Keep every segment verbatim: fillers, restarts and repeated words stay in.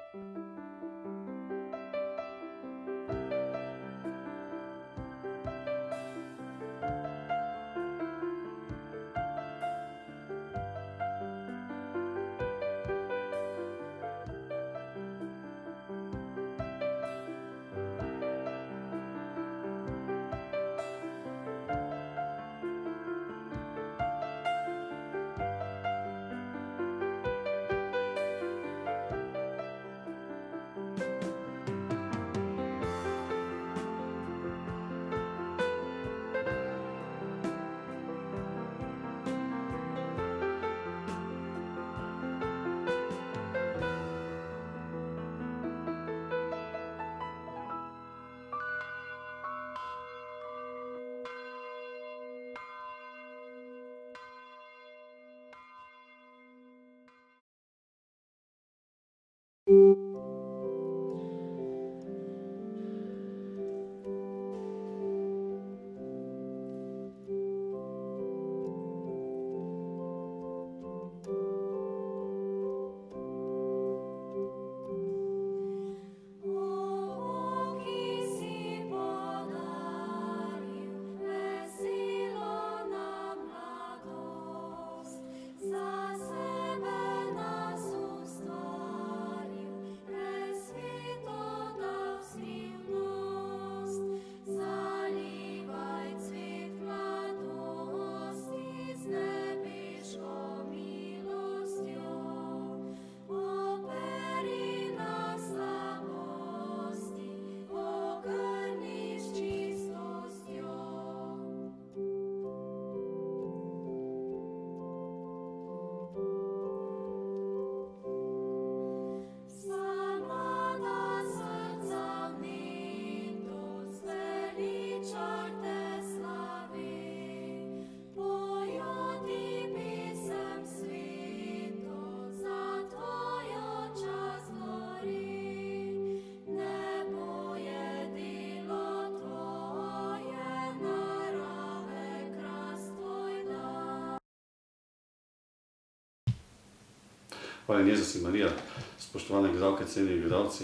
Hvala Jezus in Marija, spoštovane gledalke, cenjeni gledalci.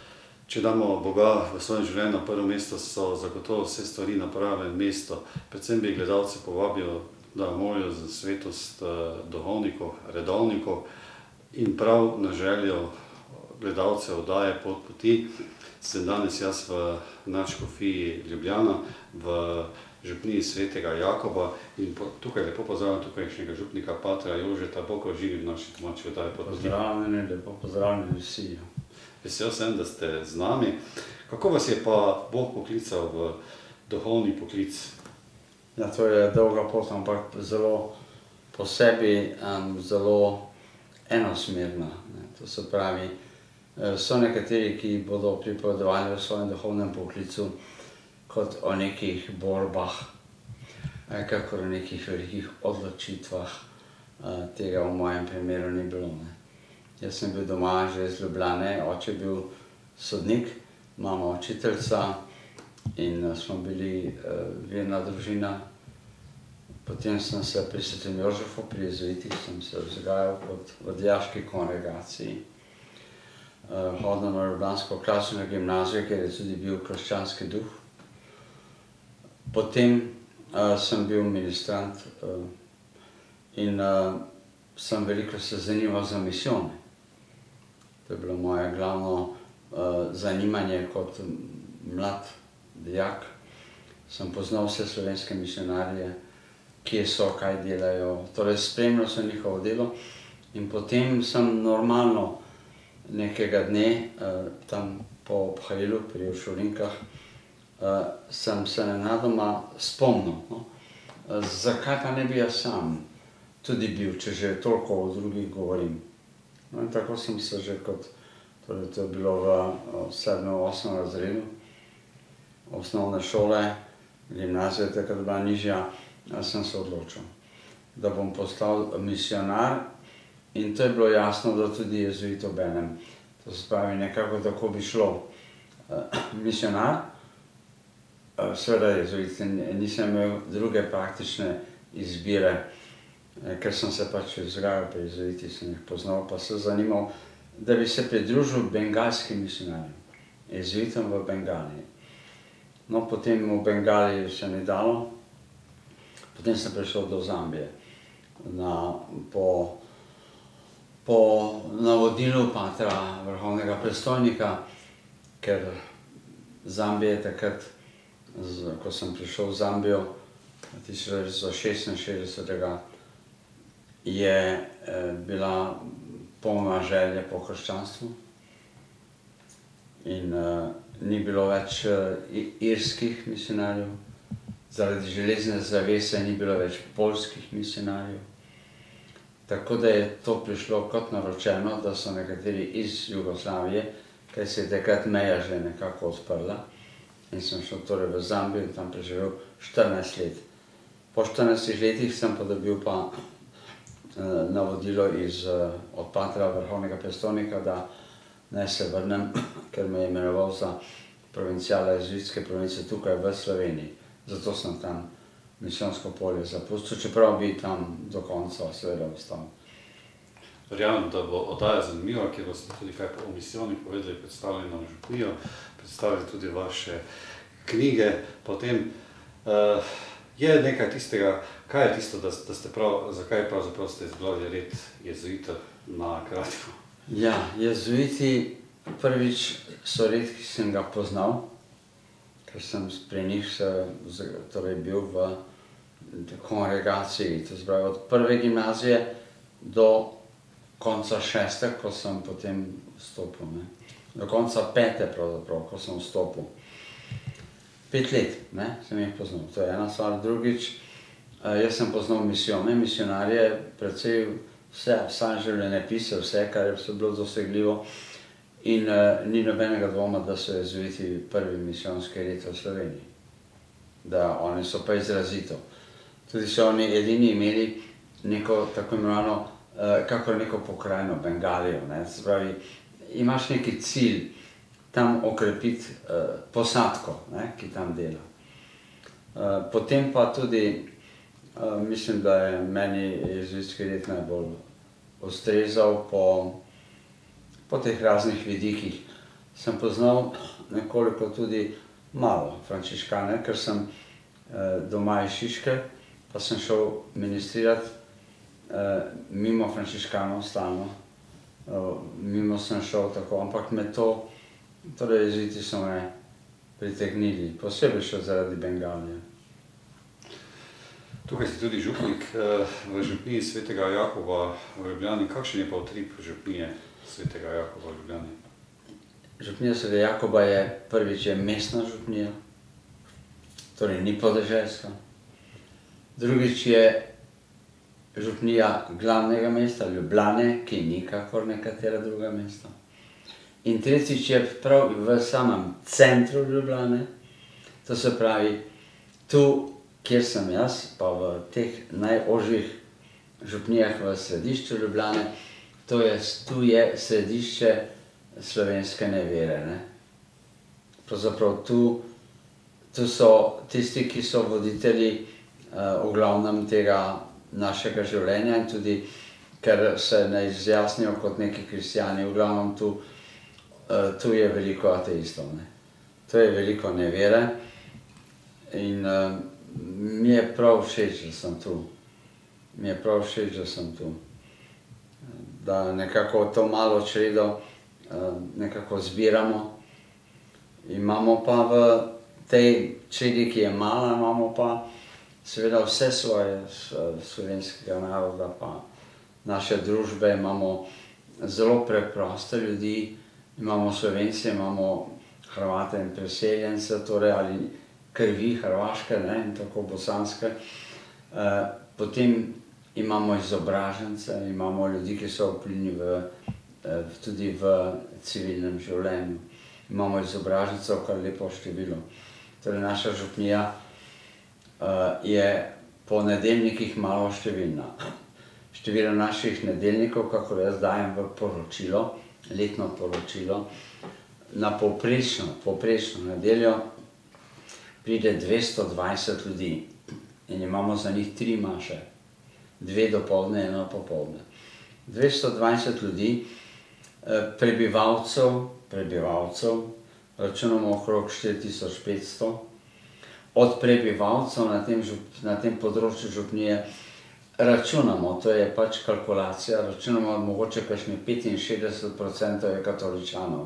Če damo Boga v svojem življenju na prvo mesto, so zagotovo vse stvari na pravem mestu. Predvsem bi gledalci povabil, da molijo za svetost duhovnikov, redovnikov in prav na željo gledalcev oddaje Pot poti. Sem danes jaz v nadškofiji Ljubljana, v župniji svetega Jakoba in tukaj lepo pozdravljam tukajšnjega župnika patra Jožeta, Bog živi v naši domači oddaji Pot poti. Pozdravljeni, lepo pozdravljeni vsi. Vesel sem, da ste z nami. Kako vas je pa Bog poklical v duhovni poklic? Ja, to je dolga pot, ampak zelo po sebi, um, zelo enosmerna. Ne. To se pravi, so nekateri, ki bodo pripovedovali o svojem duhovnem poklicu kot o nekih borbah, kakor o nekih velikih odločitvah. Tega v mojem primeru ni bilo. Ne. Jaz sem bil doma že iz Ljubljane, oče je bil sodnik, mama učiteljica in smo bili verna družina. Potem sem se pri Svetem Jožefu, pri jezuitih, sem se vzgajal v dijaški kongregaciji. Hodil na ljubljansko klasično gimnazijo, kjer je tudi bil krščanski duh. Potem sem bil ministrant in sem veliko se zanimal za misijone. To je bilo moje glavno zanimanje kot mlad dijak. Sem poznal vse slovenske misionarje, kje so, kaj delajo. Torej, spremljal sem njihovo delo in potem sem normalno nekega dne tam po obhajilu pri Uršulinkah sem se nenadoma spomnil, zakaj pa ne bi jaz sam tudi bil, če že toliko o drugih govorim. No in tako sem se že kot, torej to je bilo v sedmem, osmem razredu osnovne šole, gimnazija je takrat bila nižja, sem se odločil, da bom postal misionar in to je bilo jasno, da tudi jezuit obenem. To se pravi, nekako tako bi šlo. Misionar, seveda jezuit, nisem imel druge praktične izbire, ker sem se pač vzgajal pri jezuitih, sem jih poznal, pa se zanimal da bi se pridružil bengalskim misionarjem, jezuitom v Bengaliji. No, potem v Bengaliji se ni dalo, potem sem prišel do Zambije na, po, po navodilu patra vrhovnega predstojnika, ker Zambije takrat, ko sem prišel v Zambijo tisoč devetsto šestinšestdesetega, je bila polna želje po krščanstvu in uh, ni bilo več uh, irskih misionarjev, zaradi železne zavese ni bilo več poljskih misionarjev. Tako da je to prišlo kot naročeno, da so nekateri iz Jugoslavije, ker se je takrat meja že nekako odprla, in sem šel torej v Zambijo in tam preživel štirinajst let. Po štirinajstih letih sem pa dobil pa navodilo iz, od patra vrhovnega predstojnika, da naj se vrnem, ker me je imenoval za provinciala jezuitske province tukaj v Sloveniji. Zato sem tam misijonsko polje zapustil, čeprav bi tam do konca seveda ostal. Verjamem, da bo oddaja zanimiva, kjer boste tudi kaj o misijonih povedali, predstavili nam župnijo, predstavili tudi vaše knjige. Potem uh, je nekaj tistega, kaj je tisto, da, da ste prav, zakaj pravzaprav ste izbrali red jezuitov na Kratju? Ja, jezuiti prvič so red, ki sem ga poznal, ker sem pri njih torej bil v kongregaciji, to zbravi od prve gimnazije do konca šeste, ko sem potem vstopil, ne. Do konca pete pravzaprav, ko sem vstopil. Pet let, ne, sem jih poznal, to je ena stvar. Drugič, jaz sem poznal misijone, misionarje, precej vse, vsa življenjepise, vse, kar je bilo dosegljivo, in uh, ni nobenega dvoma, da so jezuiti prvi misijonski red v Sloveniji. Da oni so pa izrazito. Tudi so oni edini imeli neko tako imenovano, uh, kakor neko pokrajino, Bengalijo, ne, se pravi, imaš neki cilj, tam okrepiti uh, posadko, ne, ki tam dela. Uh, potem pa tudi, uh, mislim, da je meni jezuitski red najbolj ustrezal po, po teh raznih vidikih. Sem poznal nekoliko tudi malo frančiškane, ker sem uh, doma iz Šiške, pa sem šel ministrirati uh, mimo frančiškanov stalno. Uh, mimo sem šel tako, ampak me to, torej jezuiti so me pritegnili, posebej še zaradi Bengalije. Tukaj ste tudi župnik v župniji svetega Jakoba v Ljubljani. Kakšen je pa utrip župnije svetega Jakoba v Ljubljani? Župnija svetega Jakoba je prvič je mestna župnija, torej ni podeželska. Drugič je župnija glavnega mesta, Ljubljane, ki ni kakor nekatera druga mesta. In tretjič je prav v samem centru Ljubljane, to se pravi, tu, kjer sem jaz, pa v teh najožjih župnijah v središču Ljubljane, to je, tu je središče slovenske nevere, ne. Pravzaprav tu, tu so tisti, ki so voditelji uh, v glavnem tega našega življenja in tudi, ker se ne izjasnijo kot neki kristjani, v glavnem tu Uh, tu je veliko ateistov, ne. Tu je veliko nevere in uh, mi je prav všeč, da sem tu. Mi je prav všeč, da sem tu. Da nekako to malo čredo uh, nekako zbiramo. Imamo pa v tej čredi, ki je mala, imamo pa seveda vse svoje slovenskega naroda, pa naše družbe, imamo zelo preproste ljudi, imamo Slovence, imamo Hrvate in preseljence, torej ali krvi hrvaške, ne, in tako bosanske. E, potem imamo izobražence, imamo ljudi, ki so vplivni v, tudi v civilnem življenju. Imamo izobražencev kar lepo število. Torej naša župnija uh, je po nedeljnikih malo številna. Število naših nedeljnikov, kakor jaz dajem v poročilo, letno poročilo, na povprečno, povprečno nedeljo pride dvesto dvajset ljudi in imamo za njih tri maše, dve dopoldne, eno popoldne. dvesto dvajset ljudi prebivalcev, prebivalcev, računamo okrog štiri tisoč petsto. Od prebivalcev na tem, na tem področju župnije računamo, to je pač kalkulacija, računamo mogoče kakšnih petinšestdeset procentov je katoličanov.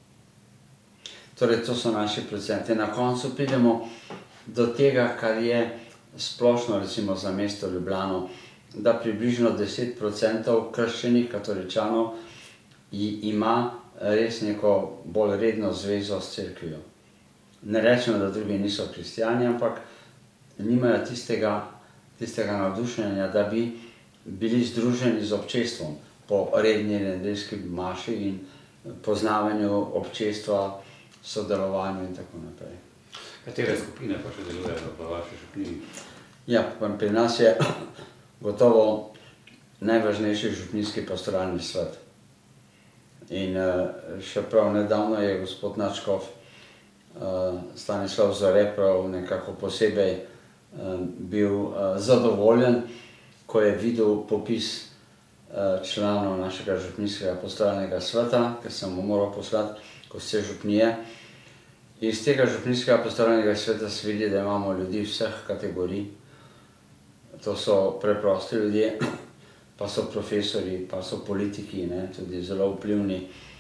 Torej, to so naši procenti. Na koncu pridemo do tega, kar je splošno, recimo za mesto Ljubljano, da približno deset procentov krščenih katoličanov ima res neko bolj redno zvezo s cerkvijo. Ne rečemo, da drugi niso kristjani, ampak nimajo tistega, tistega navdušenja, da bi bili združeni z občestvom po redni nedeljski maši in poznavanju občestva, sodelovanju in tako naprej. Katere skupine pa še delujejo v vaši župniji? Ja, pri nas je gotovo najvažnejši župnijski pastoralni svet. In še prav nedavno je gospod nadškof Stanislav Zore prav nekako posebej bil zadovoljen, ko je videl popis članov našega župnijskega pastoralnega sveta, ker sem mu moral poslati skozi vse župnije. Iz tega župnijskega pastoralnega sveta se vidi, da imamo ljudi vseh kategorij. To so preprosti ljudje, pa so profesori, pa so politiki, tudi zelo vplivni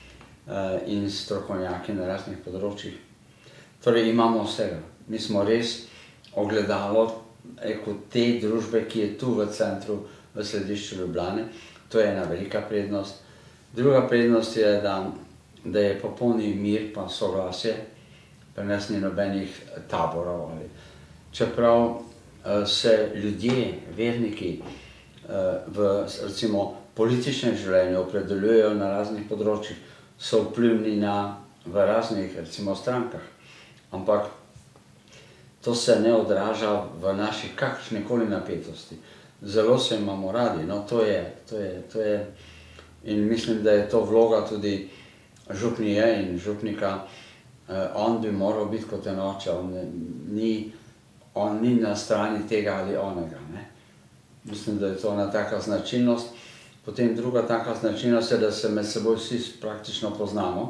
in strokovnjaki na raznih področjih. Torej imamo vsega. Mi smo res ogledalo te družbe, ki je tu v centru, v središču Ljubljane. To je ena velika prednost. Druga prednost je, da je popolni mir pa soglasje, pri nas ni nobenih taborov. Čeprav se ljudje, verniki v recimo političnem življenju opredeljujejo na raznih področjih, so vplivni v raznih recimo strankah. Ampak to se ne odraža v naših kakršnikoli napetosti. Zelo se imamo radi, no to je, to je, to je in mislim, da je to vloga tudi župnije in župnika. On bi moral biti kot en oče, on ni, on ni na strani tega ali onega, ne. Mislim, da je to ena taka značilnost. Potem druga taka značilnost je, da se med seboj vsi praktično poznamo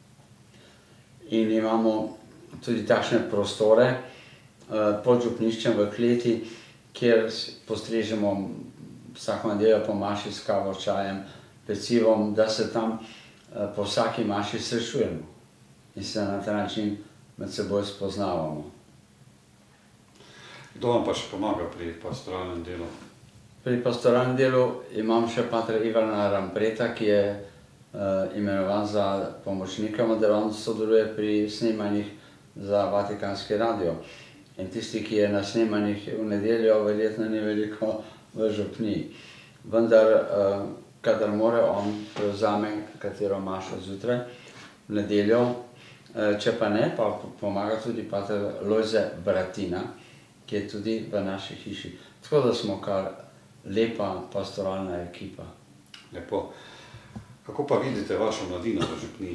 in imamo tudi takšne prostore pod župniščem v kleti, kjer postrežemo vsako nedeljo po maši s kavo, čajem, pecivom, da se tam po vsaki maši srečujemo in se na ta način med seboj spoznavamo. Kdo vam pa še pomaga pri pastoralnem delu? Pri pastoralnem delu imam še patra Ivana Rampreta, ki je imenovan za pomočnika, vendar on sodeluje pri snemanjih za Vatikanski radio. In tisti, ki je na snemanjih v nedeljo, verjetno ni veliko v župniji. Vendar, kadar more, on prevzame katero mašo zjutraj, v nedeljo. Če pa ne, pa pomaga tudi pater Lojze Bratina, ki je tudi v naši hiši. Tako da smo kar lepa pastoralna ekipa. Lepo. Kako pa vidite vašo mladino v župniji?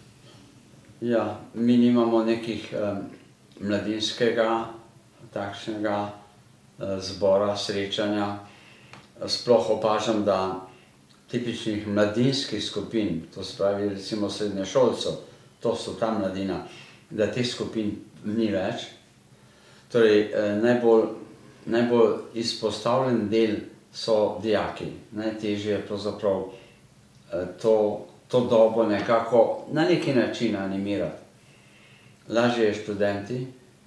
Ja, mi nimamo nekih mladinskega, takšnega zbora, srečanja. Sploh opažam, da tipičnih mladinskih skupin, to se pravi recimo srednješolcev, to so ta mladina, da teh skupin ni več. Torej, najbolj, najbolj izpostavljen del so dijaki. Najtežje je pravzaprav to, to dobo nekako na neki način animirati. Lažje je študenti,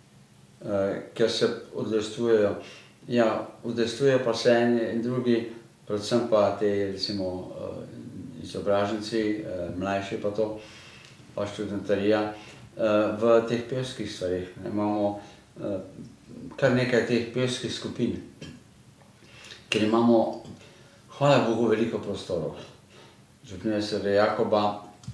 ker se udejstvujejo. Ja, udejstvujejo pa se eni in drugi, predvsem pa te recimo izobraženci, mlajši pa to, pa študentarija, v teh pevskih stvareh. Imamo kar nekaj teh pevskih skupin, ker imamo, hvala Bogu, veliko prostorov. Župnija svetega Jakoba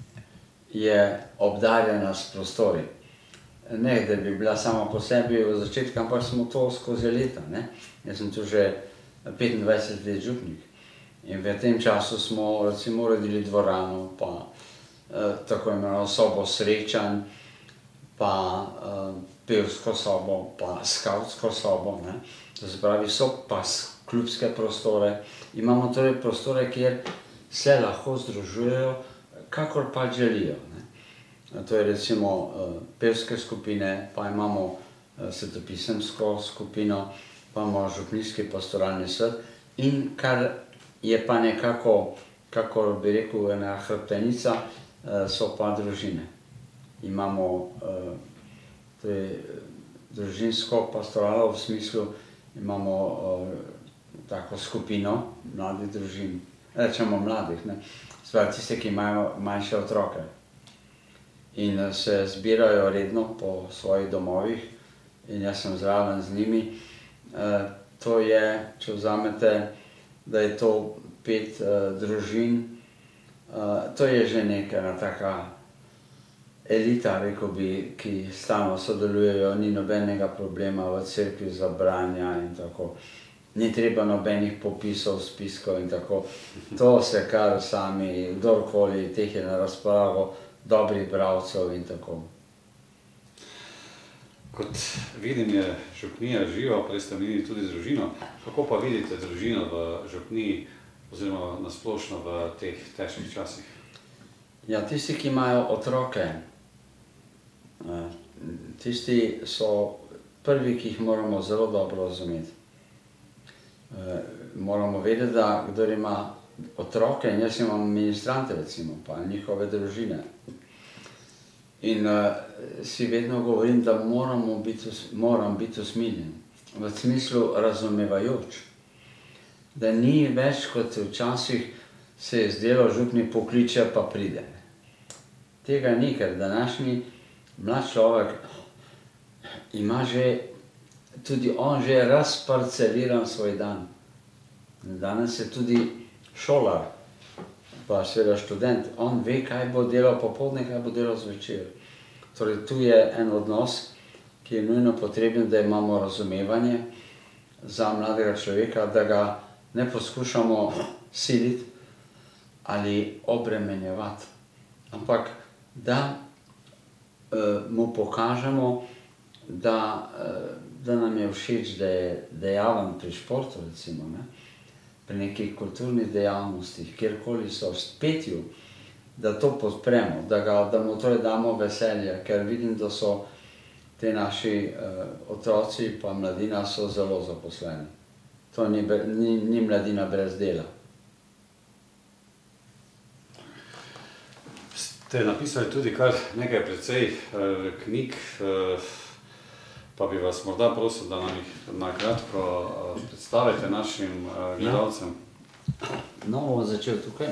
je obdarjena s prostori. Ne, da bi bila sama po sebi v začetku, ampak smo to skozi leta. Jaz sem tu že petindvajset let župnik. In v tem času smo recimo uredili dvorano, pa tako imenovano sobo srečanj, pa pevsko sobo, pa skavtsko sobo. To se pravi, so pa klubske prostore. Imamo torej prostore, kjer se lahko združujejo kakor pa želijo. Ne. To je recimo pevske skupine, pa imamo svetopisemsko skupino, pa imamo župnijski pastoralni svet in kar je pa nekako, kakor bi rekel, ena hrbtenica, so pa družine. Imamo to je družinsko pastoralo v smislu, imamo tako skupino mladih družin, rečemo mladih, ne, spravi tiste, ki imajo manjše otroke in se zbirajo redno po svojih domovih in jaz sem zraven z njimi. To je, če vzamete, da je to pet družin, to je že neka taka elita, rekel bi, ki stalno sodelujejo, ni nobenega problema v cerkvi za branja in tako. Ni treba nobenih popisov, spiskov in tako. To se kar sami, kdorkoli teh je na razpolago, dobrih bralcev in tako. Kot vidim, je župnija živa, prej ste omenili tudi družino. Kako pa vidite družino v župniji oziroma nasplošno v teh težkih časih? Ja, tisti, ki imajo otroke, tisti so prvi, ki jih moramo zelo dobro razumeti. Moramo vedeti, da kdor ima otroke, in jaz imam ministrante recimo, pa njihove družine. In si vedno govorim, da moram biti usmiljen, v smislu razumevajoč. Da ni več, kot včasih se je zdelo, župnik pokliče pa pride. Tega ni, ker današnji mlad človek ima že, tudi on že razparceliran svoj dan. Danes je tudi šolar, pa seveda študent, on ve, kaj bo delal popoldne, kaj bo delal zvečer. Torej, tu je en odnos, ki je nujno potreben, da imamo razumevanje za mladega človeka, da ga ne poskušamo siliti ali obremenjevati, ampak da mu pokažemo, da nam je všeč, da je dejaven pri športu, recimo, pri nekih kulturnih dejavnostih, kjerkoli so, v petju, da to podpremo, da mu torej damo veselje, ker vidim, da so te naši otroci pa mladina so zelo zaposleni. To ni mladina brez dela. Ste napisali tudi kar nekaj precej knjig, pa bi vas morda prosil, da nam jih na kratko predstavite našim gledalcem. No, bom začel tukaj.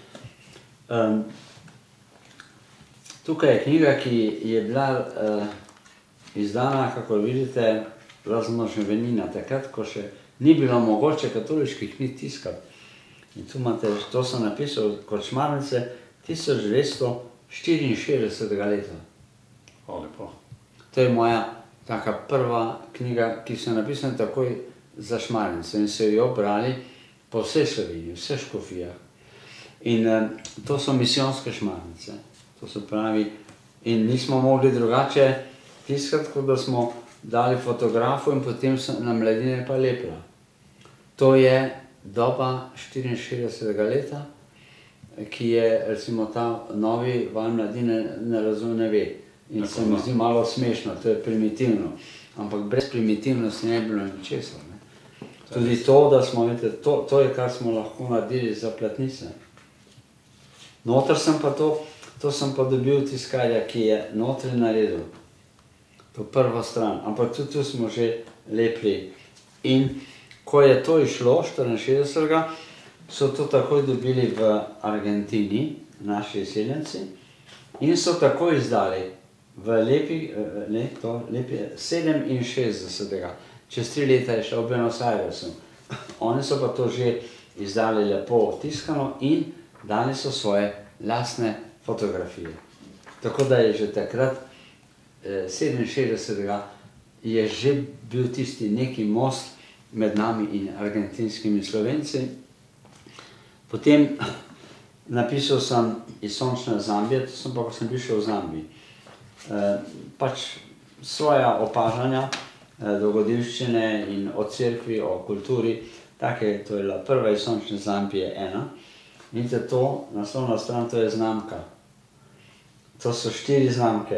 Tukaj je knjiga, ki je bila izdana, kako vidite, razmnoževenina, takrat, ko še ni bilo mogoče katoliških knjig tiskati. In tu imate, to sem napisal kot Šmarnice tisoč devetsto štiriinšestdesetega leta. O, lepo. To je moja taka prva knjiga, ki sem napisan takoj za Šmarnice in so jo brali po vsej Sloveniji, v vseh škofijah. In to so misijonske Šmarnice, to se pravi, in nismo mogli drugače tiskati, kot da smo dali fotografu in potem na mladine pa lepila. To je doba štiriinšestdesetega leta, ki je, recimo, ta novi val mladine ne razume, ne ve. In se mi zdi malo smešno, to je primitivno. Ampak brez primitivnosti ne bi bilo ničesar. Tudi to, da smo, vidite, to je, kar smo lahko naredili za platnice. Noter sem pa to, to sem pa dobil tiskarja, ki je notri naredil. To prvo stran, ampak tudi tu smo že lepili. In ko je to išlo, štiriinšestdesetega, so to takoj dobili v Argentini, naši izseljenci, in so takoj izdali v lepi, lepi sedeminšestdesetega. Čez tri leta je šel v Buenos Airesu. Oni so pa to že izdali lepo tiskano in dali so svoje lastne fotografije. Tako da je že takrat, sedeminšestdesetega, je že bil tisti neki most med nami in argentinskimi Slovenci. Potem napisal sem iz sončne Zambije, to sem pa, ko sem bil še v Zambiji. Pač svoja opažanja, dogodivščine in o cerkvi, o kulturi, take, to je bila prva iz sončne Zambije ena. Vidite to, naslovna stran, to je znamka. To so štiri znamke.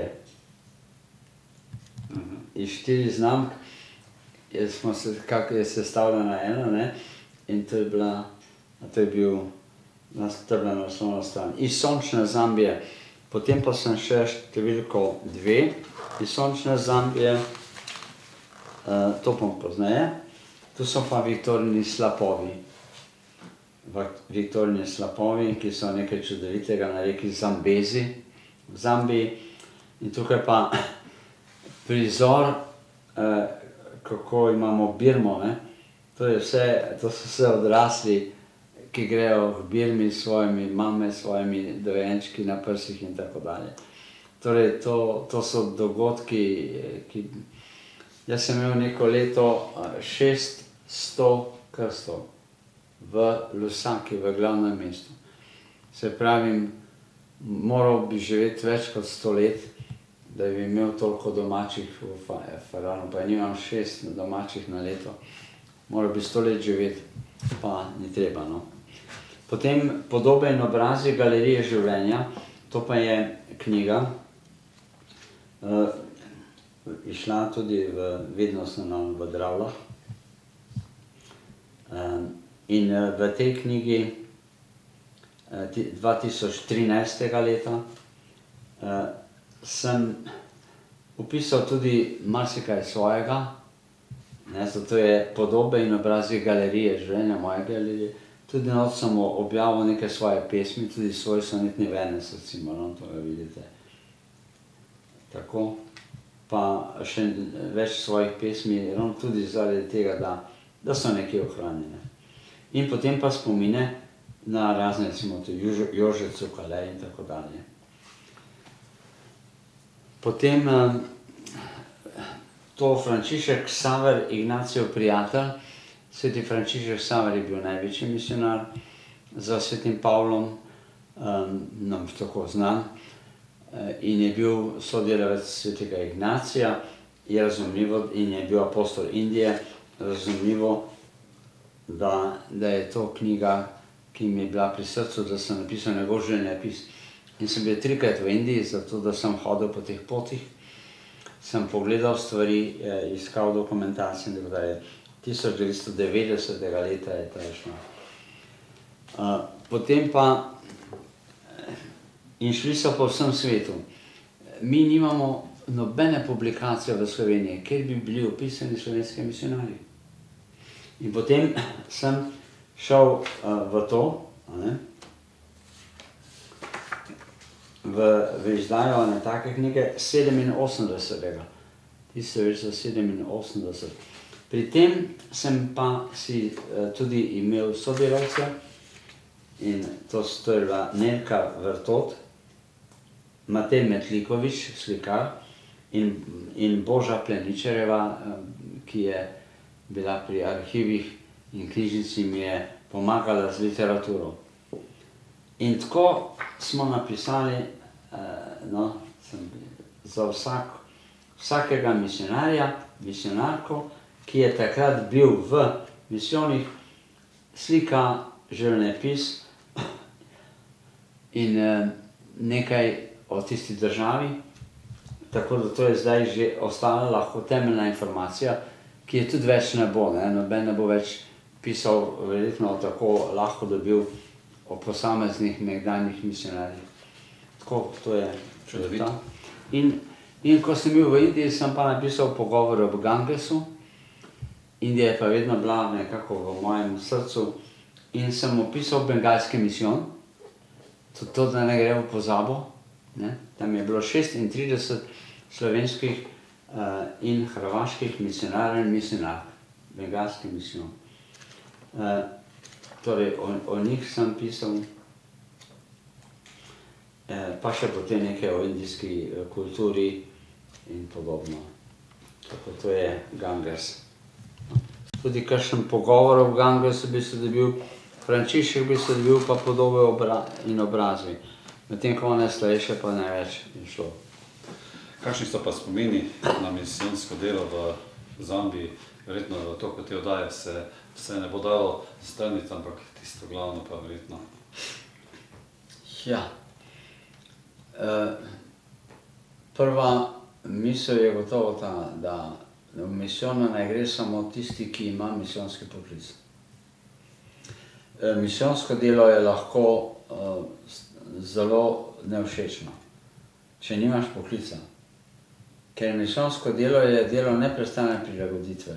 Iz štiri znamk je, smo se, kako je sestavljena ena, ne? In to je bila, to je bil, to je bila naslovna stran. Iz sončne Zambije. Potem pa sem še številko dve iz sončne Zambije, uh, to bom pozneje. Tu so pa Viktorini slapovi. Viktorini slapovi, ki so nekaj čudovitega na reki Zambezi v Zambiji. In tukaj pa prizor, eh, kako imamo Birmo, ne? To je vse, to so vse odrasli, ki grejo v Birmi s svojimi mame, s svojimi dojenčki na prsih in tako dalje. Torej, to, to so dogodki, ki... Jaz sem imel neko leto šeststo krstov v Lusaki, v glavnem mestu. Se pravim, moral bi živeti več kot sto let, da bi imel toliko domačih v Faranu, pa nimam šest domačih na leto. Moral bi sto let živeti, pa ni treba, no. Potem Podobe in obrazi galerije življenja, to pa je knjiga, uh, išla tudi v, vedno sem v Dravlah. Um, in uh, v tej knjigi uh, dva tisoč trinajstega leta uh, sem opisal tudi marsikaj svojega, ne, zato je Podobe in obrazi galerije življenja, moje galerije. Tudi not sem objavil neke svoje pesmi, tudi svoj sonetni venec, recimo, no, to ga vidite. Tako, pa še več svojih pesmi, no, tudi zaradi tega, da, da so nekje ohranjene. In potem pa spomine na razne, recimo, Jože, Jože Cukale in tako dalje. Potem to Frančišek Ksaver, Ignacijev prijatelj. Sveti Frančišek Ksaver je bil največji misionar za svetim Pavlom, um, nam tako znan, in je bil sodelavec svetega Ignacija, je razumljivo, in je bil apostol Indije, razumljivo, da, da je to knjiga, ki mi je bila pri srcu, da sem napisal njegov življenjepis. In sem bil trikrat v Indiji, zato da sem hodil po teh potih, sem pogledal stvari, iskal dokumentacijo in tako dalje. tisoč devetsto devetdesetega leta je to šlo. Uh, potem pa, in šli so po vsem svetu. Mi nimamo nobene publikacije v Sloveniji, kjer bi bili opisani slovenski misionarji. In potem sem šel uh, v to, ne, v, v izdajo na take knjige sedeminosemdesetega. tisoč devetsto sedeminosemdeset. Pri tem sem pa si uh, tudi imel sodelavce, in to, to je bila Nelka Vrtot, Matej Metlikovič, slikar, in, in Boža Pleničarjeva, um, ki je bila pri arhivih in knjižnici, mi je pomagala z literaturo. In tako smo napisali, uh, no, sem, za vsak, vsakega misionarja, misionarko, ki je takrat bil v misijonih, slika življenjepis in eh, nekaj o tisti državi. Tako da to je zdaj že ostala lahko temeljna informacija, ki je tudi več ne bo, ne? Noben ne bo več pisal verjetno tako lahko dobil o posameznih nekdanjih misionarjih. Tako, to je čudovito. In, in ko sem bil v Indiji, sem pa napisal pogovor o Gangesu. Indija je pa vedno bila nekako v mojem srcu in sem opisal bengalski misijon, tudi to, da ne gre v pozabo, ne? Tam je bilo šestintrideset slovenskih uh, in hrvaških misionarjev in misionark, bengalski misijon. Uh, torej, o, o njih sem pisal, uh, pa še potem nekaj o indijski uh, kulturi in podobno. Tako to je Ganges. Tudi kakšen pogovor o Gangesu bi se dobil, Frančišek bi se dobil, pa Podobe obra in obrazi. Medtem ko one starejše pa največ je šlo. Kakšni so pa spomini na misijonsko delo v Zambiji, verjetno to, kot te oddaje, se vse ne bo dalo strniti, ampak tisto glavno pa verjetno. Ja. Prva misel je gotovo ta, da v misijono ne gre samo tisti, ki ima misijonski poklic. Misijonsko delo je lahko zelo nevšečno, če nimaš poklica. Ker misijonsko delo je delo neprestane prilagoditve.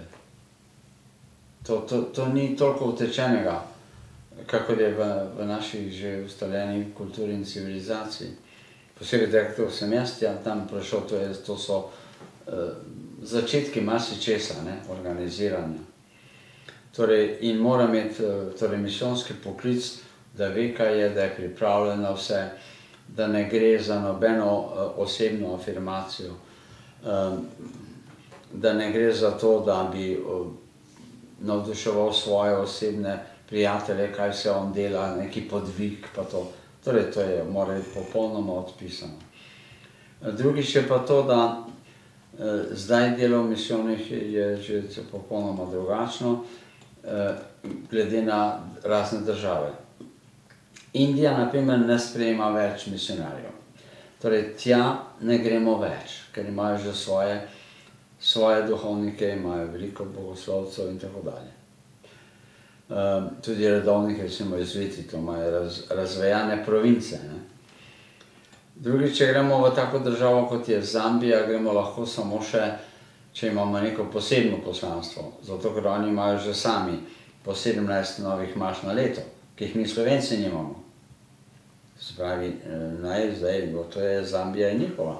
To, to, to ni toliko utečenega, kakor je v, v naših že ustaljeni kulturi in civilizaciji. Posebej direktor sem jaz, ja, tam prišel, to, je, to so uh, začetki marsičesa, ne, organiziranja. Torej, in mora imeti torej, misijonski poklic, da ve, kaj je, da je pripravljen na vse, da ne gre za nobeno uh, osebno afirmacijo, um, da ne gre za to, da bi uh, navduševal svoje osebne prijatelje, kaj se on dela, neki podvig pa to. Torej, to je, mora biti popolnoma odpisano. Drugič je pa to, da eh, zdaj delo v misijonih je že popolnoma drugačno, eh, glede na razne države. Indija, na primer, ne sprejema več misionarjev. Torej, tja ne gremo več, ker imajo že svoje, svoje duhovnike, imajo veliko bogoslovcev in tako dalje. Um, tudi redovnih, recimo izviti, to imajo raz, razvejane province. Ne? Drugič, če gremo v tako državo, kot je Zambija, gremo lahko samo še, če imamo neko posebno poslanstvo. Zato, ker oni imajo že sami po sedemnajst novih maš na leto, ki jih mi Slovenci nimamo. Se pravi, naj zdaj, to je Zambija in njihova.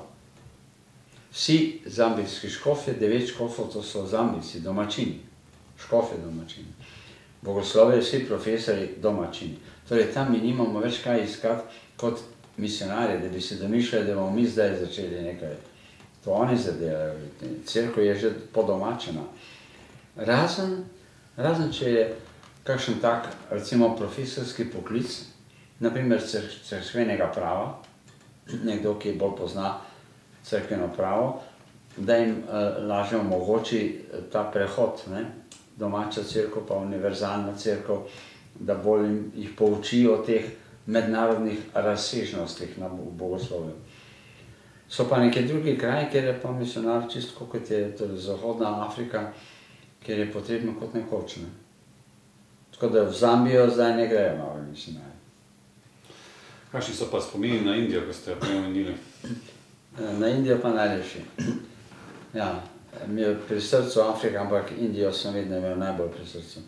Vsi zambijski škofje, devet škofov, to so Zambijci, domačini. Škofje domačini. Bogoslovi, vsi profesori, domačini. Torej, tam mi nimamo več kaj iskati kot misionarje, da bi se domišljali, da bomo mi zdaj začeli nekaj. To oni zadelajo. Cerkev je že podomačena. Razen, razen, če je kakšen tak, recimo, profesorski poklic, naprimer cerkvenega prava, nekdo, ki bolj pozna cerkveno pravo, da jim uh, lažje omogoči ta prehod, ne? Domača cerkev pa univerzalna cerkev, da bolj jih pouči o teh mednarodnih razsežnostih na bogoslovju. So pa neki drugi kraji, kjer je pa misionar čisto kot je torej Zahodna Afrika, kjer je potrebno kot nekoč. Ne? Tako da v Zambijo zdaj ne grejo novi misionari. Kakšni so pa spomini na Indijo, ko ste jo preomenili? Na Indijo pa najlepši. Ja. Mi je pri srcu Afrika, ampak Indijo sem vedno imel najbolj pri srcu.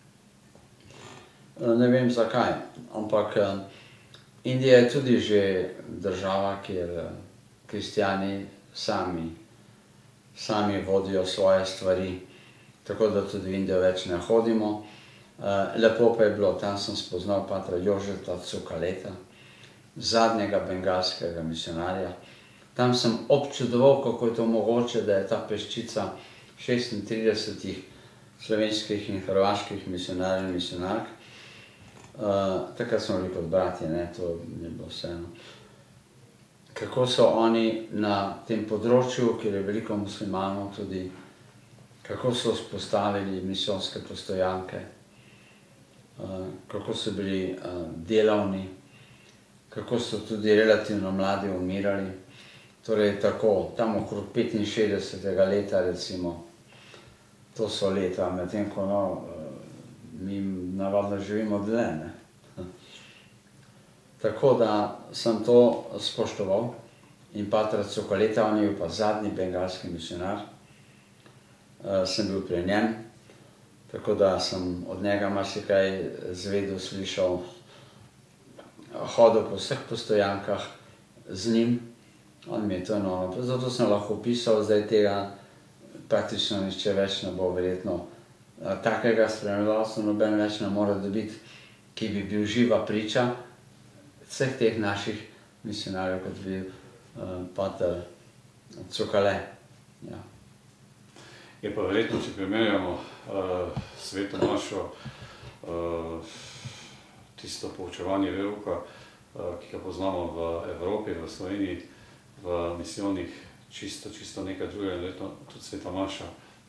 Ne vem zakaj, ampak Indija je tudi že država, kjer kristjani sami, sami vodijo svoje stvari, tako da tudi v Indijo več ne hodimo. Lepo pa je bilo, tam sem spoznal patra Jožeta Cukaleta, zadnjega bengalskega misionarja. Tam sem občudoval, kako je to mogoče, da je ta peščica šestintridesetih slovenskih in hrvaških misionarjev in misionark. Uh, takrat smo bili kot bratje, ne, to je bilo vseeno. Kako so oni na tem področju, kjer je veliko muslimanov tudi, kako so vzpostavili misijonske postojanke, uh, kako so bili uh, delavni, kako so tudi relativno mladi umirali. Torej tako, tam okrog petinšestdesetega leta recimo, to so leta, medtem ko no, mi navadno živimo dlje, ne. Tako da sem to spoštoval in patra Cukaleta, on je bil pa zadnji bengalski misionar, sem bil pri njem, tako da sem od njega marsikaj zvedel, slišal, hodil po vseh postojankah z njim. On mi je to enormno, zato sem lahko pisal, zdaj tega praktično nišče več ne bo verjetno. Takega spremljevalca noben več ne more dobiti, ki bi bil živa priča vseh teh naših misionarjev, kot bi uh, pater Cukale. Ja. Je pa verjetno, če primerjamo uh, sveto našo, uh, tisto poučevanje veruka, uh, ki ga poznamo v Evropi, v Sloveniji, v misijonih čisto, čisto nekaj drugega, verjetno tudi sveta maša,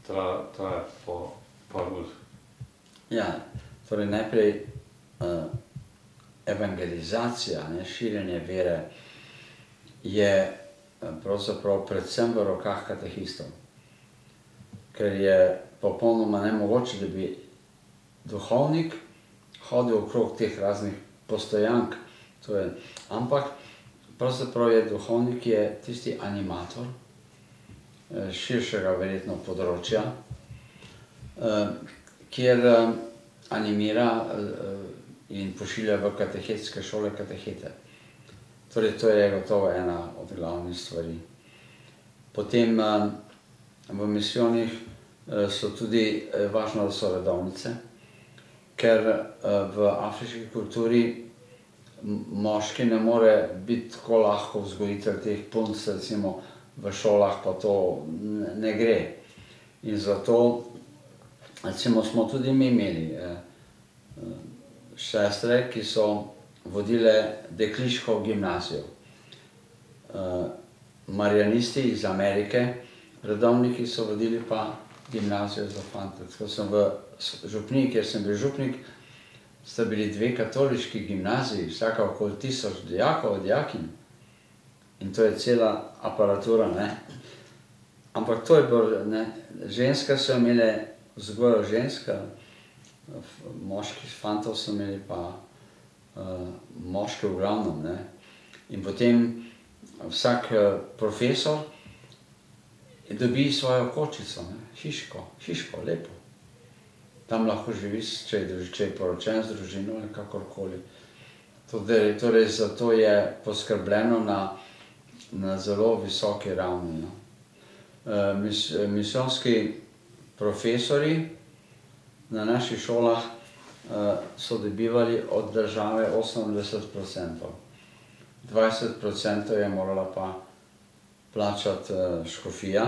traja, traja po par ur. Ja, torej najprej uh, evangelizacija, ne, širjenje vere je pravzaprav predvsem v rokah katehistov. Ker je popolnoma nemogoče, da bi duhovnik hodil okrog teh raznih postojank. To je, ampak pravzaprav je duhovnik je tisti animator širšega verjetno področja, kjer animira in pošilja v katehetske šole katehete. Torej, to je gotovo ena od glavnih stvari. Potem v misijonih so tudi važno, da so redovnice, ker v afriški kulturi moški ne more biti tako lahko vzgojitelj teh punc, recimo v šolah pa to ne gre. In zato, recimo, smo tudi mi imeli sestre, ki so vodile dekliško gimnazijo. Marijanisti iz Amerike, redovniki so vodili pa gimnazijo za fante. Tako sem v župniji, kjer sem bil župnik, sta bili dve katoliški gimnaziji, vsaka okoli tisoč dijakov, dijakinj. In to je cela aparatura, ne. Ampak to je bilo, ne, ženske so imele vzgojo ženska, moški fantov so imeli pa Uh, moški v glavnem, ne. In potem vsak uh, profesor dobi svojo kočico, ne, hiško, hiško, lepo. Tam lahko živi, če je, če je poročen z družino ali kakorkoli. Torej, torej, zato je poskrbljeno na, na zelo visoki ravni, no. Uh, mis, misijonski profesori na naših šolah so dobivali od države osemdeset procentov. dvajset procentov je morala pa plačati škofija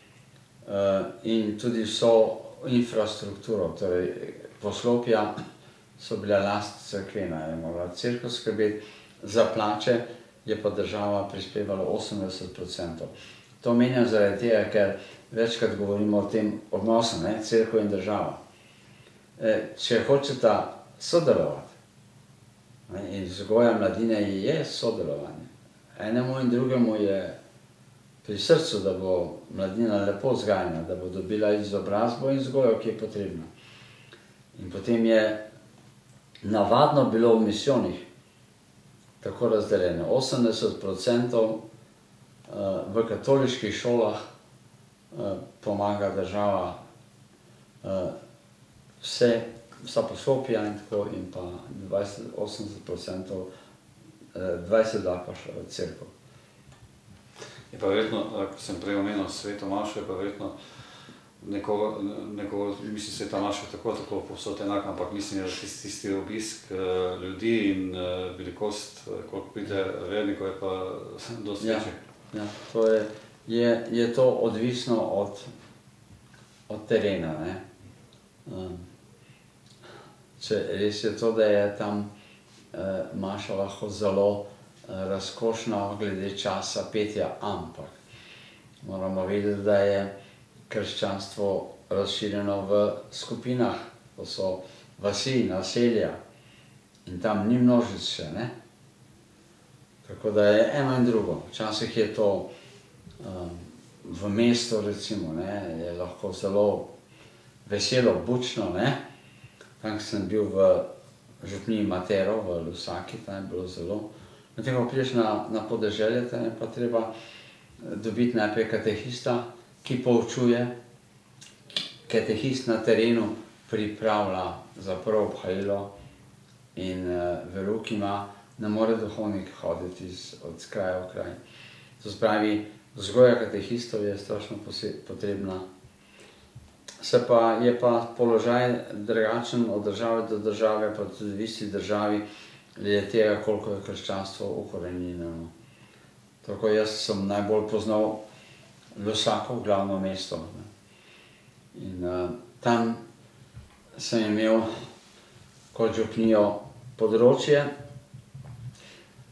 in tudi vso infrastrukturo, torej poslopja so bila last cerkvena, je morala cerkev skrbeti, za plače je pa država prispevala osemdeset procentov. To menjam zaradi tega, ker večkrat govorimo o tem odnosu, ne, cerkev in država. Če hočeta sodelovati, in vzgoja mladine je sodelovanje, enemu in drugemu je pri srcu, da bo mladina lepo vzgajena, da bo dobila izobrazbo in vzgojo, ki je potrebna. In potem je navadno bilo v misijonih tako razdeljeno. osemdeset procentov v katoliških šolah pomaga država vse, vsa poslopja in tako, in pa dvajset, osemdeset procentov, dvajset da pa cerkev. Je pa verjetno, ko sem prej omenil Sveto mašo, je pa verjetno nekoga, nekoga, mislim, Sveta maša tako, tako povsod enak, ampak mislim, da tisti, tisti obisk ljudi in velikost, koliko pride vernikov, je pa dosti večji. Ja, ja, to je, je, je to odvisno od, od terena, ne. Um, če res je to, da je tam uh, maša lahko zelo uh, razkošna glede časa petja, ampak moramo vedeti, da je krščanstvo razširjeno v skupinah, to so vasi, naselja in tam ni množic še, ne. Tako da je eno in drugo. Včasih je to um, v mestu, recimo, ne, je lahko zelo veselo, bučno, ne. Tam sem bil v župniji Matero, v Lusaki, tam je bilo zelo. Medtem ko prideš na, na podeželje, tam je pa treba dobiti najprej katehista, ki poučuje. Katehist na terenu pripravlja za prvo obhajilo in uh, verouk ima, ne more duhovnik hoditi iz, od kraja v kraj. To se pravi, vzgoja katehistov je strašno potrebna. Se pa je pa položaj drugačen od države do države, pa tudi v isti državi, glede tega, koliko je krščanstvo ukorenjeno. Tako jaz sem najbolj poznal Lusako, glavno mesto. In uh, tam sem imel kot župnijo področje,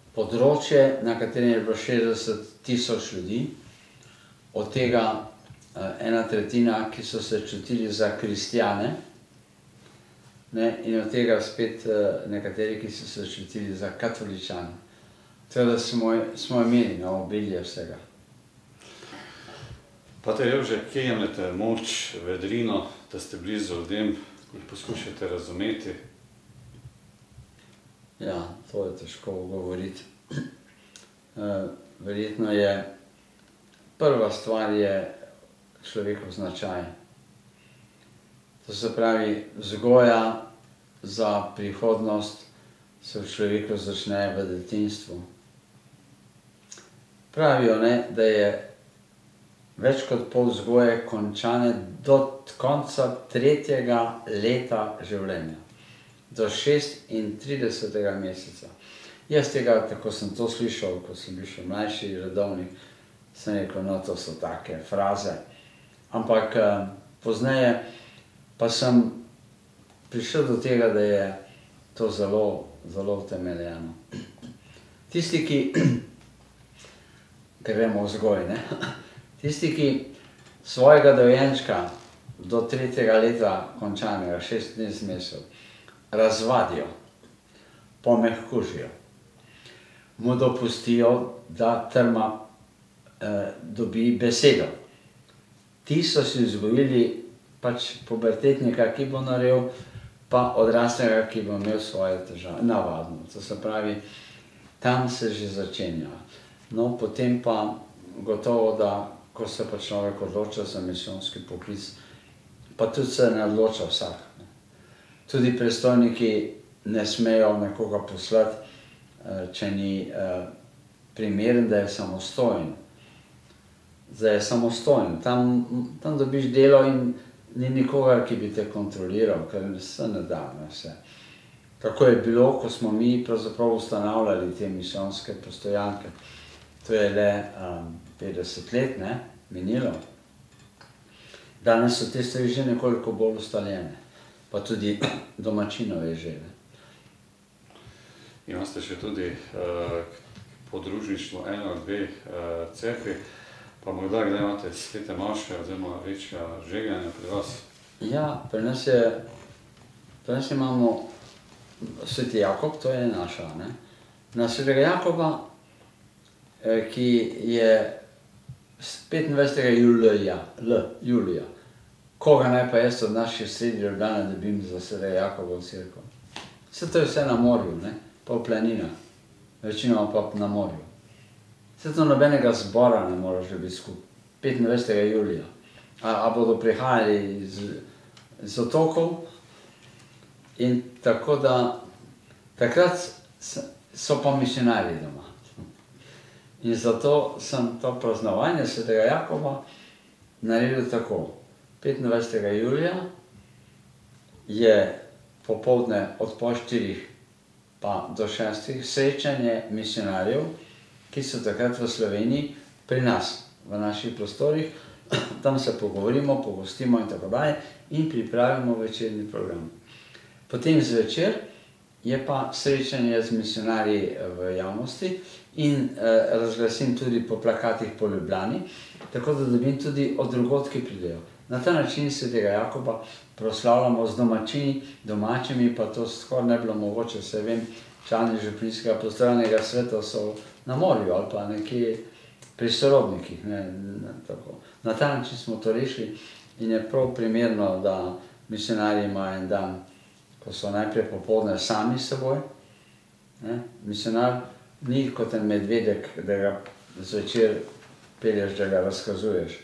področje, na katerem je bilo šestdeset tisoč ljudi, od tega ena tretjina, ki so se čutili za kristjane, ne, in od tega spet nekateri, ki so se čutili za katoličane. Teda smo, smo imeli na obilje vsega. Pater Jože, kje jemljete moč, vedrino, da ste blizu ljudem, jih poskušate razumeti? Ja, to je težko govoriti. Verjetno je, prva stvar je človekov značaj. To se pravi, vzgoja za prihodnost se v človeku začne v detinjstvu. Pravijo, ne, da je več kot pol vzgoje končane do konca tretjega leta življenja, do šestintridesetega meseca. Jaz tega, tako sem to slišal, ko sem bil še mlajši redovnik, sem rekel, no, to so take fraze. Ampak pozneje pa sem prišel do tega, da je to zelo, zelo utemeljeno. Tisti, ki gremo v vzgoj, ne? Tisti, ki svojega dojenčka do tretjega leta končanega, šestnajst mesecev, razvadijo, pomehkužijo, mu dopustijo, da trma eh, dobi besedo. Ti so si vzgojili pač pubertetnika, ki bo naredil, pa odraslega, ki bo imel svoje težave, navadno. To se pravi, tam se že začenja. No, potem pa gotovo, da ko se pa človek odloča za misijonski poklic, pa tudi se ne odloča vsak. Tudi predstojniki ne smejo nekoga poslati, če ni primeren, da je samostojen. Da je samostojen. Tam, tam dobiš delo in ni nikogar, ki bi te kontroliral, ker se ne da vse. Tako je bilo, ko smo mi pravzaprav ustanavljali te misijonske postojanke. To je le um, petdeset let, ne, minilo. Danes so te stvari že nekoliko bolj ustaljene, pa tudi domačinov je že. Imate še tudi uh, podružništvo eno ali dve uh, cerkvi, pa morda kdaj imate svete maše oziroma večja žeganja pri vas? Ja, pri nas je, pri nas imamo sveti Jakob, to je naša, ne. Na svetega Jakoba, ki je petindvajsetega julija, L, julija. Koga naj pa jaz od naših sredi Ljubljane dobim za svetega Jakoba v cerkev? Vse to je vse na morju, ne, pa v planinah, večinoma pa na morju. Vse to nobenega zbora ne moraš dobiti skupaj, petindvajsetega julija. A, a bodo prihajali iz, iz otokov in tako da takrat so pa misionarji doma. In zato sem to praznovanje svetega Jakoba naredil tako. petindvajsetega julija je popoldne od pol štirih pa do šestih srečanje misionarjev, ki so takrat v Sloveniji pri nas, v naših prostorih. Tam se pogovorimo, pogostimo in tako dalje in pripravimo večerni program. Potem zvečer je pa srečanje z misionarji v javnosti in eh, razglasim tudi po plakatih po Ljubljani, tako da dobim tudi od drugod, ki pridejo. Na ta način svetega Jakoba proslavljamo z domačini, domačimi, pa to skoraj ne bilo mogoče, vse vem, člani župnijskega pastoralnega sveta so na morju ali pa nekje pri sorodnikih. Ne, ne, tako. Na ta način smo to rešili in je prav primerno, da misionarji imajo en dan, ko so najprej popoldne sami s seboj. Ne. Misionar ni kot en medvedek, da ga zvečer pelješ, da ga razkazuješ.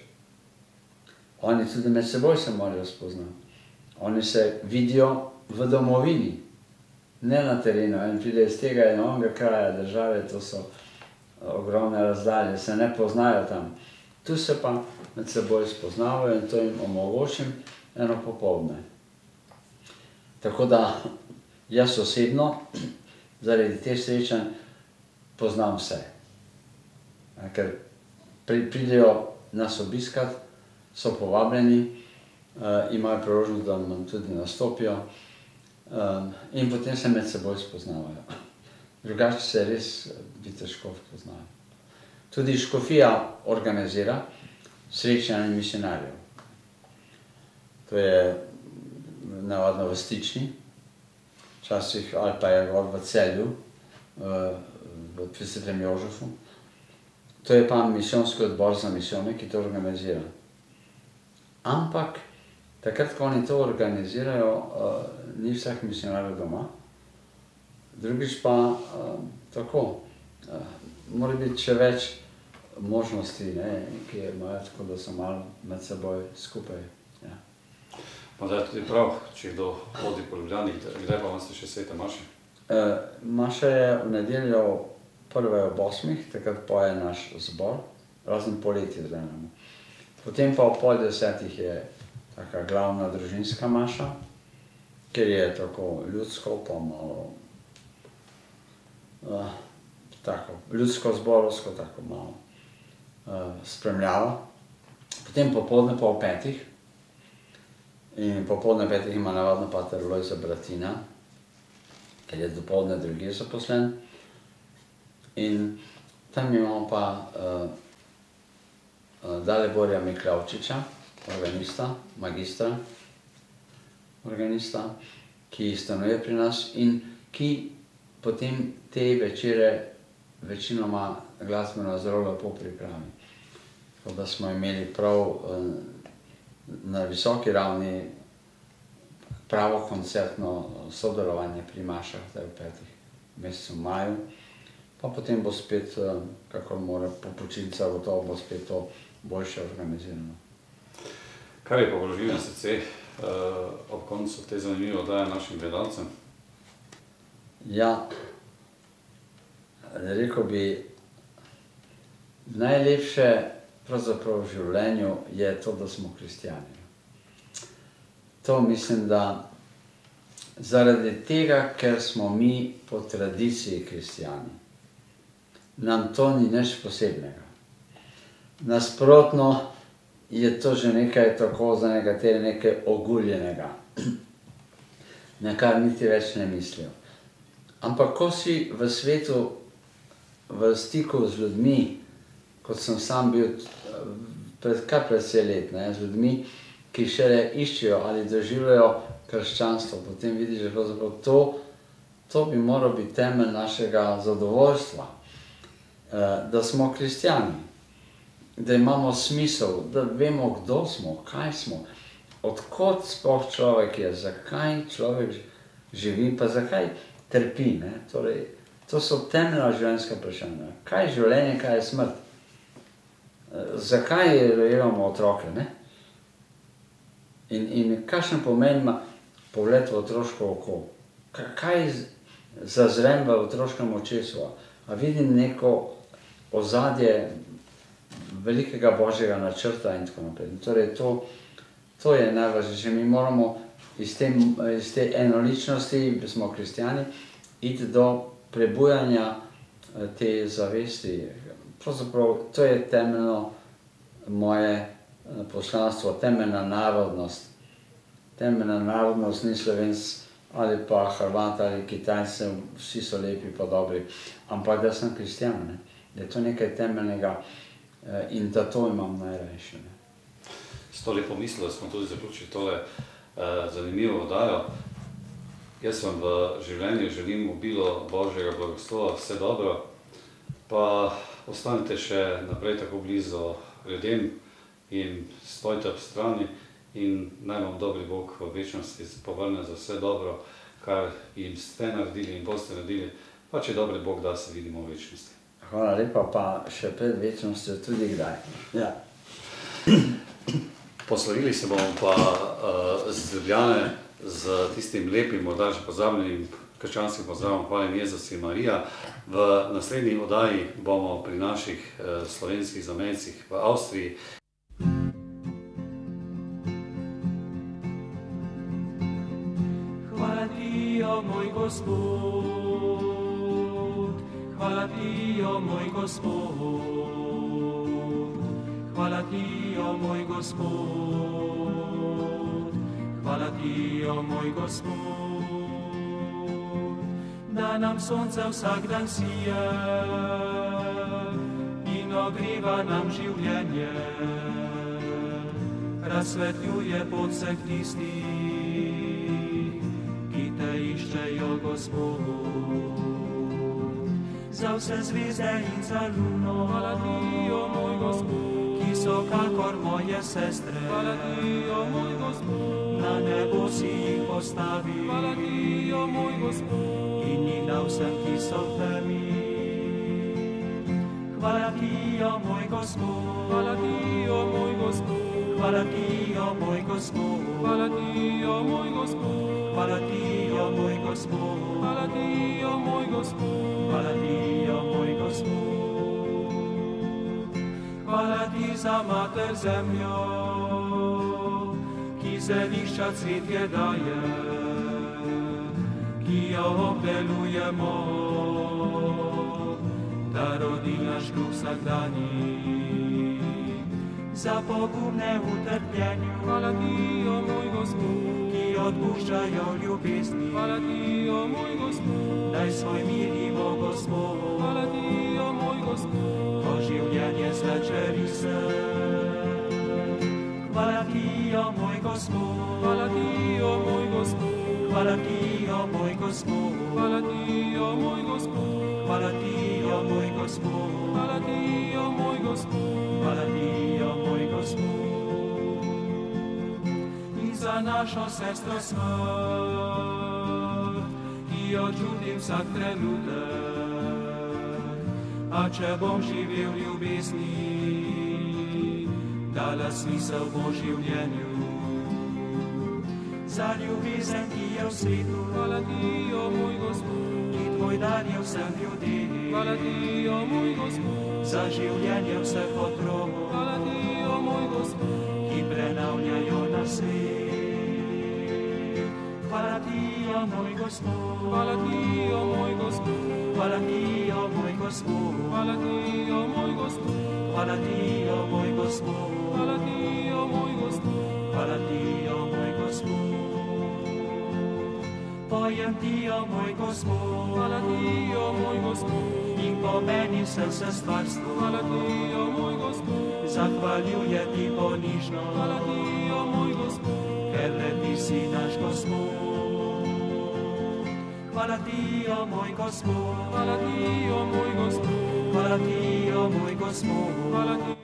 Oni tudi med seboj se morajo spoznati. Oni se vidijo v domovini, ne na terenu. En pride iz tega in onega kraja države, to so ogromne razdalje, se ne poznajo tam. Tu se pa med seboj spoznavajo in to jim omogočim eno popoldne. Tako da jaz osebno, zaradi teh srečanj, poznam vse. Ker pridejo nas obiskat, so povabljeni, uh, imajo priložnost, da nam tudi nastopijo um, in potem se med seboj spoznavajo. Drugače se res bi težko spoznajo. Tudi škofija organizira srečanje misionarjev. To je navadno v Stični, včasih ali pa je v Celju, v Svetem Jožefu. To je pa misijonski odbor za misijone, ki to organizira. Ampak takrat, ko oni to organizirajo, ni vseh misionarjev doma. Drugič pa tako, mora biti še več možnosti, ki imajo, tako da so malo med seboj skupaj. Morda je tudi prav, če kdo hodi po Ljubljani, kdaj pa imate še svete maše? Maša je v nedeljo prve ob osmih, takrat poje naš zbor, razen poleti drenemo. Potem pa ob pol desetih je taka glavna družinska maša, ker je tako ljudsko, pa malo tako ljudsko-zborovsko, tako malo spremljava. Potem popoldne pa ob petih, in popoldne petih ima navadno pater Lojze Bratina, ker je dopoldne drugje zaposlen. In tam imamo pa Daliborja Miklavčiča, organista, magistra, organista, ki stanuje pri nas in ki potem te večere večinoma glasbeno zelo lepo pripravi. Tako da smo imeli prav na visoki ravni pravo koncertno sodelovanje pri mašah, zdaj v petih mesecu maju. Pa potem bo spet, kakor mora po počitnicah, gotovo bo spet to boljše organizirano. Kaj je pa položilo na srce ob koncu te zanimive oddaje našim gledalcem? Ja, rekel bi, najlepše pravzaprav v življenju je to, da smo kristjani. To mislim, da zaradi tega, ker smo mi po tradiciji kristjani, nam to ni nič posebnega. Nasprotno je to že nekaj tako za nekatere nekaj oguljenega, na kar niti več ne mislijo. Ampak ko si v svetu, v stiku z ljudmi, kot sem sam bil pred kar precej let, z ljudmi, ki šele iščejo ali doživljajo krščanstvo, potem vidiš, že pravzaprav to, to bi moral biti temelj našega zadovoljstva, da smo kristjani, da imamo smisel, da vemo, kdo smo, kaj smo, odkot sploh človek je, zakaj človek živi, pa zakaj trpi. Torej, to so temeljna življenjska vprašanja. Kaj je življenje, kaj je smrt? Zakaj rojevamo otroke, ne? In, in kakšen pomen ima pogled v otroško oko? Kaj zazrem v otroškem očesu? A vidim neko ozadje velikega božjega načrta in tako naprej. Torej, to, to je najvažnejše. Mi moramo iz te, iz te enoličnosti, smo kristjani, iti do prebujanja te zavesti. Pravzaprav to je temeljno moje poslanstvo, temeljna narodnost. Temeljna narodnost ni Slovenc ali pa Hrvat ali Kitajce, vsi so lepi pa dobri, ampak da sem kristjan, ne? Da je to nekaj temeljnega in da to imam najrajše. S to lepo mislijo smo tudi zaključili tole zanimivo oddajo. Jaz vam v življenju želim obilo Božjega blagoslova, vse dobro, pa ostanite še naprej tako blizu ljudem in stojite ob strani in naj vam dobri Bog v večnosti povrne za vse dobro, kar jim ste naredili in boste naredili, pa če dobri Bog da, se vidimo v večnosti. Hvala lepa, pa še pred večnostjo tudi kdaj. Ja. Poslovili se bomo pa z Ljubljane z tistim lepim, morda že pozabljenim krščanskim pozdravom Hvala Jezus in Marija. V naslednji oddaji bomo pri naših slovenskih zamejcih v Avstriji. Hvala ti, o moj Gospod, hvala ti, o moj Gospod, hvala ti, o moj Gospod, hvala ti, o moj Gospod, da nam sonce vsak dan sije in ogriva nam življenje. razsvetljuje pot vseh tistih, ki te iščejo, Gospod. Za vse zvezde in za luno, hvala ti, o moj Gospod, ki so kakor moje sestre, hvala ti, o moj Gospod, na nebo si jih postavil, hvala ti, o moj Gospod, in jih dal vsem, ki so v temi. Hvala ti, o moj Gospod, hvala ti, o moj Gospod, hvala ti, o moj Gospod, hvala ti, o moj Gospod, hvala ti, o moj Gospod, hvala ti, o moj Gospod, hvala ti, o moj Gospod. Hvala ti za mater zemljo, ki zelišča cvetje daje, ki jo obdelujemo, da rodi naš kruh vsakdanji. Za pogumne v trpljenju, hvala ti, o moj Gospod, ki odpuščajo ljubezni, hvala ti, o moj Gospod, daj svoj mir ima, Gospod, hvala ti, o moj Gospod, ko življenje zvečeri se. Hvala ti, o moj Gospod, hvala ti, o moj Gospod, hvala ti, o moj Gospod, hvala ti, o moj Gospod, hvala ti, o moj Gospod, hvala ti, o moj Gospod, hvala ti, o moj Gospod. In za našo sestro smrt, ki jo čutim vsak trenutek, a če bom živel v ljubezni, dala smisel bo življenju. Za ljubezen, ki je v svetu, hvala ti, o moj Gospod, ki tvoj dar je vsem ljudem, hvala ti, o moj Gospod, za življenje vseh otrok, hvala ti, o moj Gospod, ki prenavljajo na svet. Hvala ti, o moj Gospod, hvala ti, o moj Gospod, hvala ti, o moj Gospod, hvala ti, o moj Gospod, hvala ti, o moj Gospod, hvala ti, o moj Gospod, hvala ti, o moj Gospod. Pojem ti, o moj Gospod, hvala ti, o moj Gospod, in pomeni vse se stvarstvo, hvala ti, o moj Gospod, zahvaljuje ti ponižno, hvala ti, o moj Gospod, ker le ti si naš Gospod. Hvala ti, o moj Gospod, hvala ti, o moj Gospod, hvala ti, o moj Gospod, hvala ti.